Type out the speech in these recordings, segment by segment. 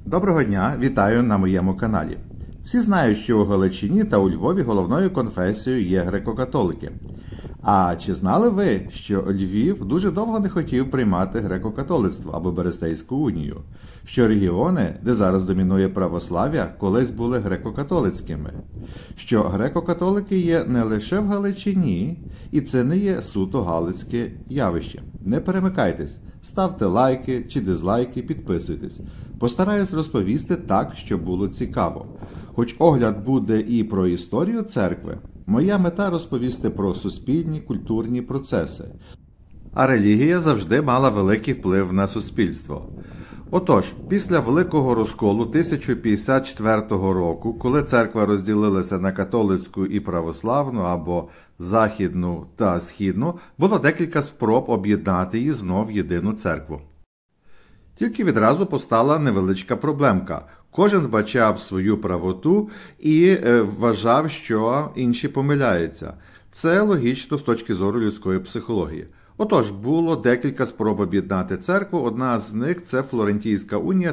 Доброго дня, вітаю на моєму каналі. Всі знають, що у Галичині та у Львові головною конфесією є греко-католики. А чи знали ви, що Львів дуже довго не хотів приймати греко-католицтво або Берестейську унію? Що регіони, де зараз домінує православ'я, колись були греко-католицькими? Що греко-католики є не лише в Галичині, і це не є суто галицьке явище. Не перемикайтесь, ставте лайки чи дизлайки, підписуйтесь. Постараюсь розповісти так, щоб було цікаво. Хоч огляд буде і про історію церкви, моя мета розповісти про суспільні культурні процеси. А релігія завжди мала великий вплив на суспільство. Отож, після Великого розколу 1054 року, коли церква розділилася на католицьку і православну, або західну та східну, було декілька спроб об'єднати її знов в єдину церкву. Тільки відразу постала невеличка проблемка. Кожен бачав свою правоту і вважав, що інші помиляються. Це логічно з точки зору людської психології. Отож, було декілька спроб об'єднати церкву. Одна з них – це Флорентійська унія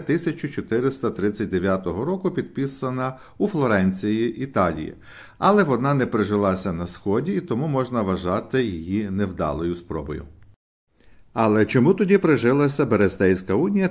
1439 року, підписана у Флоренції, Італії. Але вона не прижилася на Сході, і тому можна вважати її невдалою спробою. Але чому тоді прижилася Берестейська унія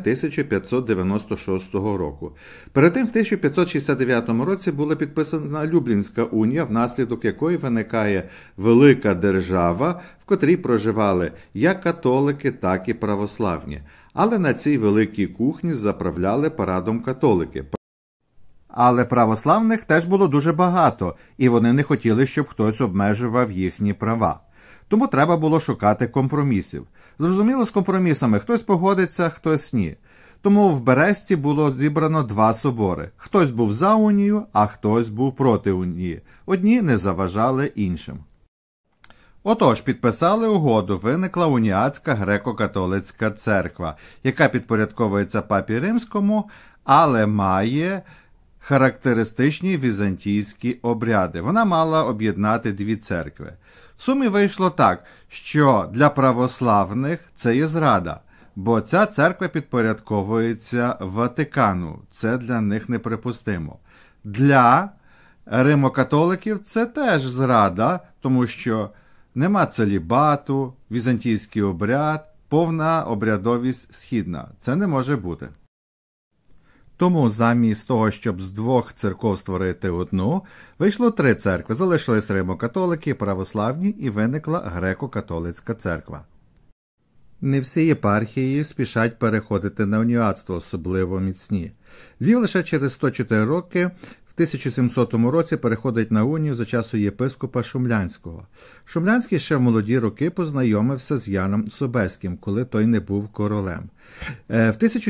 1596 року? Перед тим в 1569 році була підписана Люблінська унія, внаслідок якої виникає велика держава, в котрій проживали як католики, так і православні. Але на цій великій кухні заправляли парадом католики. Але православних теж було дуже багато, і вони не хотіли, щоб хтось обмежував їхні права. Тому треба було шукати компромісів. Зрозуміло, з компромісами хтось погодиться, хтось ні. Тому в Бересті було зібрано два собори. Хтось був за унію, а хтось був проти унії. Одні не заважали іншим. Отож, підписали угоду, виникла уніатська греко-католицька церква, яка підпорядковується папі римському, але має характеристичні візантійські обряди. Вона мала об'єднати дві церкви. В сумі вийшло так, що для православних це є зрада, бо ця церква підпорядковується Ватикану, це для них неприпустимо. Для римокатоликів це теж зрада, тому що нема целібату, візантійський обряд, повна обрядовість східна. Це не може бути. Тому замість того, щоб з двох церков створити одну, вийшло три церкви, залишились римокатолики, православні і виникла греко-католицька церква. Не всі єпархії спішать переходити на уніатство, особливо міцні. Львів лише через 104 роки, в 1700 році переходить на унію за часу єпископа Шумлянського. Шумлянський ще в молоді роки познайомився з Яном Собеським, коли той не був королем. В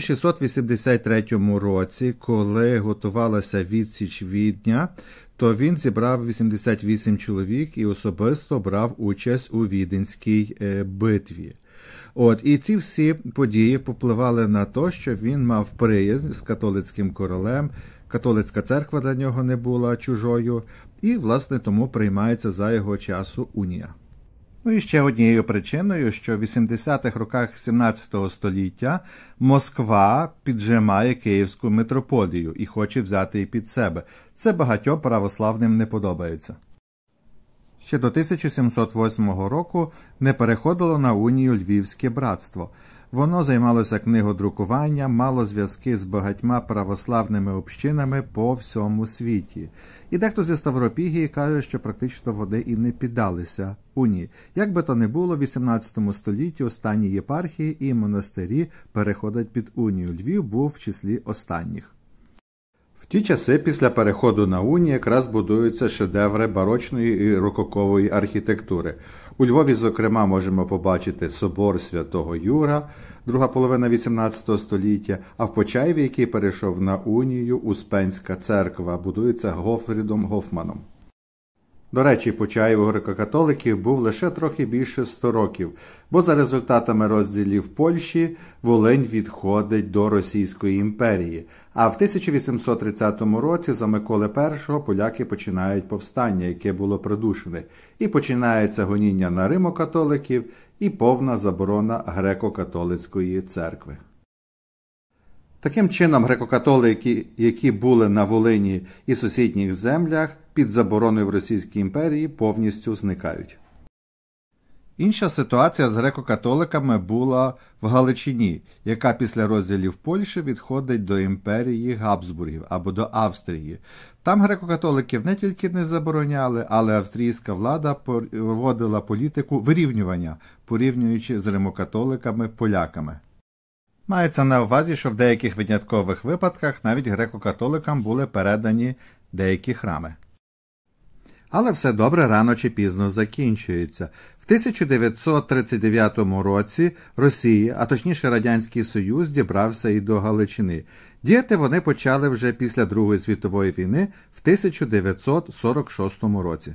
1683 році, коли готувалася відсіч Відня, то він зібрав 88 чоловік і особисто брав участь у Віденській битві. І ці всі події повпливали на те, що він мав приязнь з католицьким королем, католицька церква для нього не була чужою, і, власне, тому приймається за його часу унія. І ще однією причиною, що в 80-х роках 17 століття Москва піджимає Київську митрополію і хоче взяти її під себе. Це багатьом православним не подобається. Ще до 1708 року не переходило на унію Львівське братство. Воно займалося книгодрукуванням, мало зв'язки з багатьма православними общинами по всьому світі. І дехто зі Ставропігії каже, що практично вони і не піддалися унії. Як би то не було, в 18 столітті останні єпархії і монастирі переходять під унію. Львів був в числі останніх. В ті часи після переходу на унію якраз будуються шедеври барочної і рококової архітектури. У Львові, зокрема, можемо побачити собор Святого Юра, друга половина 18 століття, а в Почаєві, який перейшов на унію, Успенська церква, будується Гофрідом Гофманом. До речі, Почаїв у греко-католиків був лише трохи більше 100 років, бо за результатами розділів Польщі Волинь відходить до Російської імперії, а в 1830 році за Миколи І поляки починають повстання, яке було придушене, і починається гоніння на римокатоликів і повна заборона греко-католицької церкви. Таким чином, греко-католики, які були на Волині і сусідніх землях, під забороною в Російській імперії, повністю зникають. Інша ситуація з греко-католиками була в Галичині, яка після розділів Польщі відходить до імперії Габсбургів або до Австрії. Там греко-католиків не тільки не забороняли, але австрійська влада проводила політику вирівнювання, порівнюючи з римокатоликами-поляками. Мається на увазі, що в деяких виняткових випадках навіть греко-католикам були передані деякі храми. Але все добре рано чи пізно закінчується. В 1939 році Росія, а точніше Радянський Союз, дібрався і до Галичини. Діяти вони почали вже після Другої світової війни в 1946 році.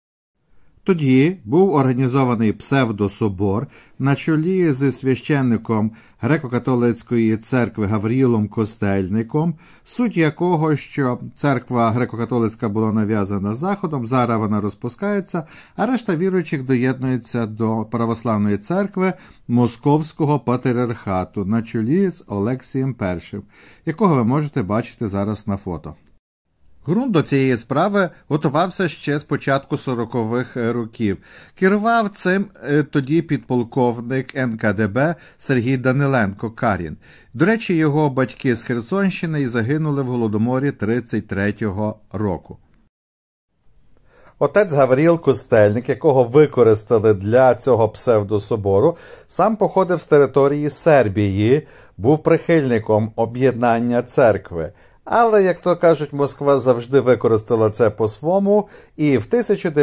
Тоді був організований псевдособор на чолі зі священником греко-католицької церкви Гаврілом Костельником, суть якого, що церква греко-католицька була нав'язана Заходом, зараз вона розпускається, а решта віруючих доєднується до православної церкви Московського патріархату на чолі з Олексієм І, якого ви можете бачити зараз на фото. Ґрунт до цієї справи готувався ще з початку 40-х років. Керував цим тоді підполковник НКДБ Сергій Даниленко Карін. До речі, його батьки з Херсонщини і загинули в Голодоморі 33-го року. Отець Гавріл Костельник, якого використали для цього псевдособору, сам походив з території Сербії, був прихильником об'єднання церкви. Але, як то кажуть, Москва завжди використала це по-своєму, і в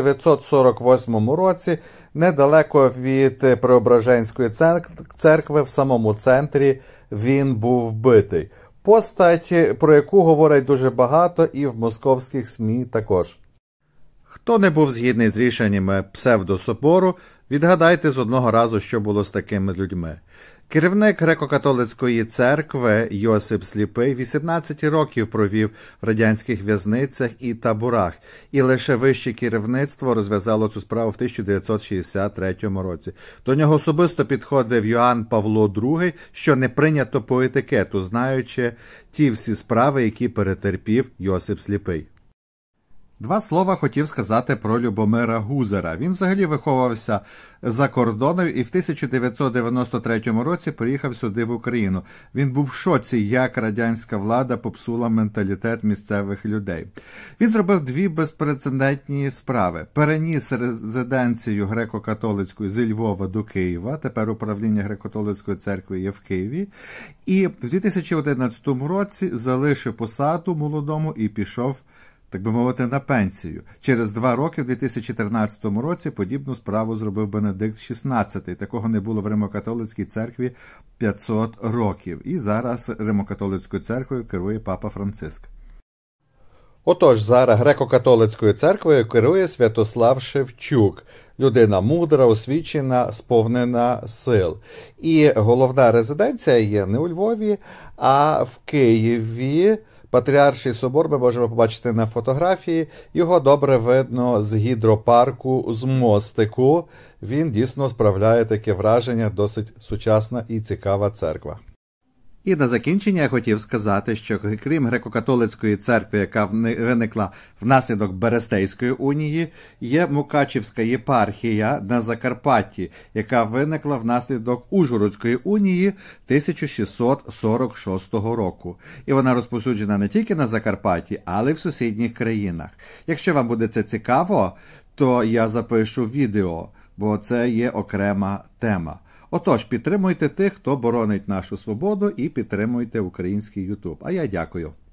1948 році, недалеко від Преображенської церкви, в самому центрі, він був вбитий. Постать, про яку говорять дуже багато і в московських СМІ також. Хто не був згідний з рішеннями псевдособору, відгадайте з одного разу, що було з такими людьми. Керівник греко-католицької церкви Йосип Сліпий 18 років провів в радянських в'язницях і таборах, і лише вище керівництво розв'язало цю справу в 1963 році. До нього особисто підходив Йоанн Павло II, що не прийнято по етикету, знаючи ті всі справи, які перетерпів Йосип Сліпий. Два слова хотів сказати про Любомира Гузара. Він взагалі виховувався за кордоном і в 1993 році приїхав сюди в Україну. Він був в шоці, як радянська влада попсула менталітет місцевих людей. Він зробив дві безпрецедентні справи. Переніс резиденцію греко-католицької з Львова до Києва, тепер управління греко-католицької церкви є в Києві, і в 2011 році залишив посаду молодому і пішов, так би мовити, на пенсію. Через 2 роки, в 2013 році, подібну справу зробив Бенедикт XVI. Такого не було в Римо-католицькій церкві 500 років. І зараз Римо-католицькою церквою керує Папа Франциск. Отож, зараз греко-католицькою церквою керує Святослав Шевчук. Людина мудра, освічена, сповнена сил. І головна резиденція є не у Львові, а в Києві. Патріарший собор ми можемо побачити на фотографії. Його добре видно з гідропарку, з мостику. Він дійсно справляє таке враження, досить сучасна і цікава церква. І на закінчення я хотів сказати, що крім греко-католицької церкви, яка виникла внаслідок Берестейської унії, є Мукачівська єпархія на Закарпатті, яка виникла внаслідок Ужгородської унії 1646 року. І вона розповсюджена не тільки на Закарпатті, але й в сусідніх країнах. Якщо вам буде це цікаво, то я запишу відео, бо це є окрема тема. Отож, підтримуйте тих, хто боронить нашу свободу, і підтримуйте український YouTube. А я дякую.